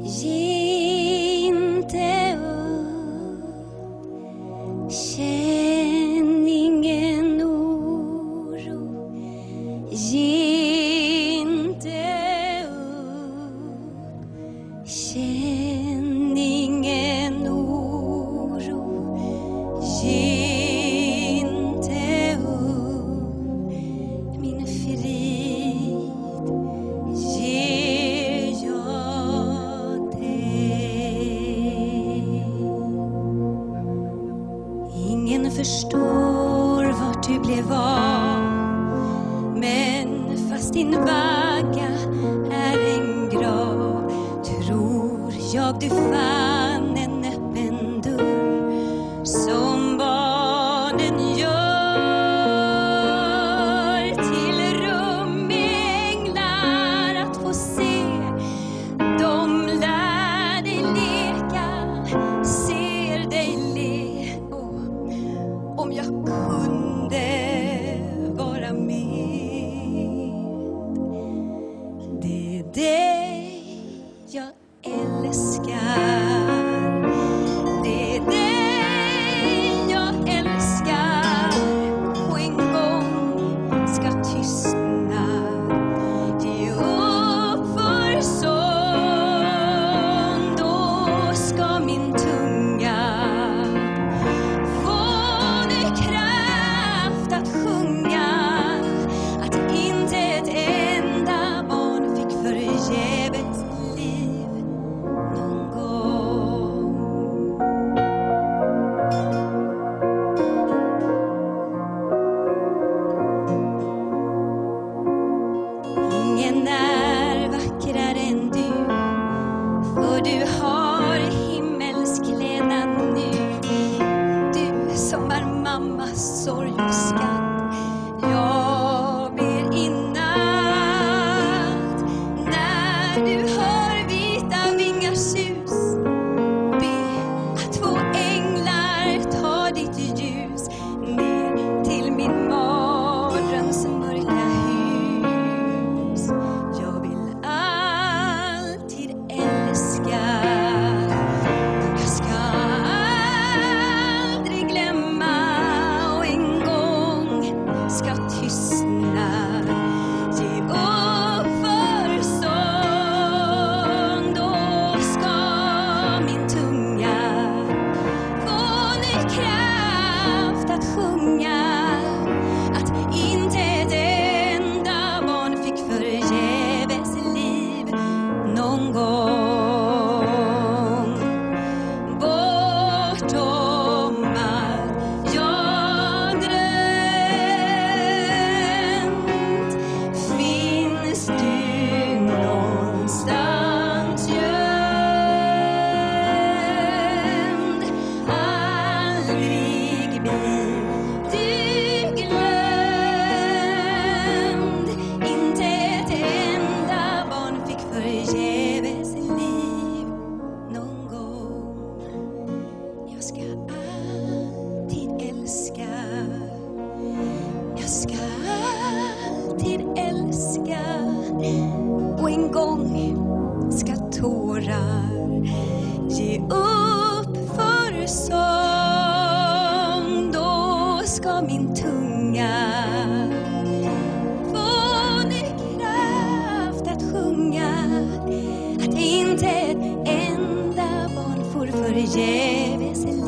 Ge inte upp, känn ingen oro. Ge inte upp, känn ingen oro. Ge inte upp, min frid ger jag dig. Ingen förstår vart du blev av, men fast din vagga är en grav, tror jag du fann en öppen dörr som barnen gör till rum med änglar att få se. De lär dig leka, ser dig le. Om jag kunde vara med. Det är dig jag älskar. Det är dig jag älskar. Och en gång ska tystna. Ge upp för sång. Då ska min tunga få ny kraft att sjunga. Att inte ett enda barn fick förgäves liv någon gång. Ingen är vackrare än du, för du har himmelsklädnad nu. Du som är mammas sorg och skatt. Jag ber i natt, när du hör vita vingars sus, be att två änglar tar ditt ljus ner till min mardröms mörka hus. Jag vill alltid älska. Jag ska aldrig glömma, och en gång ska tystna. Ge upp för sång. Då ska min tunga få ny kraft att sjunga. Att inte ett enda barn fick förgäves liv någon gång. Bortom allt jag drömt finns du någonstans gömd. Aldrig blir du glömd. Inte ett enda barn fick förgäves liv någon gång. Jag ska alltid älska. Jag ska alltid älska. Och en gång ska tårar ge upp för sång. Då ska min tunga få ny kraft att sjunga. Att inte ett enda barn får förgäves